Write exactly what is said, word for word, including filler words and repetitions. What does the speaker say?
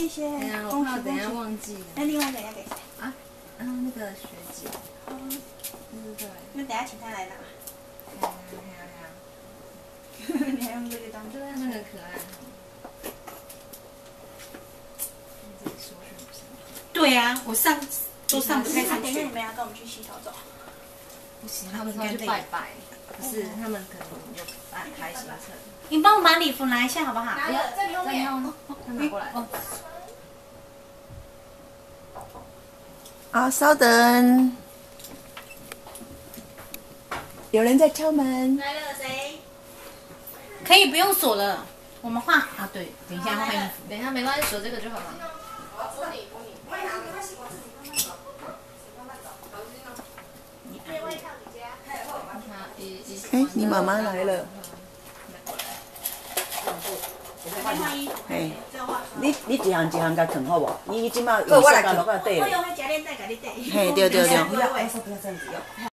谢， 哎呀，我恭怕我等一下喜恭喜。 忘记了。 那另外一个要给谁？ 啊，嗯，那个学姐。 哦， 对对对。 那等下请他来拿。 哎呀哎呀哎呀！ 你还用这个当？ 对啊，那个可爱。自己说是不是？ 对呀，我上都上不太上等一下去。 你们要跟我们去洗头走。 不行，他们说去拜拜，不是他们可能有安排行程。 你帮我把礼服拿一下好不好？ 哎呀，在后面，他拿过来。 哦。 好，稍等。有人在敲门。 来了谁？ 可以不用锁了，我们换啊。对，等一下换衣服。 等一下没关系，锁这个就好了。 我要扶你，扶你。我也拿，没关系，我自己慢慢走。慢慢走，小心哦。别外套你家。 哎，你妈妈来了。 换衣服。 嘿， 这话。 你你一项一项甲藏好无？伊即马好我来用落到底。 我用那夹链袋给你带。 嘿，对对对。 不要，不要这样子用。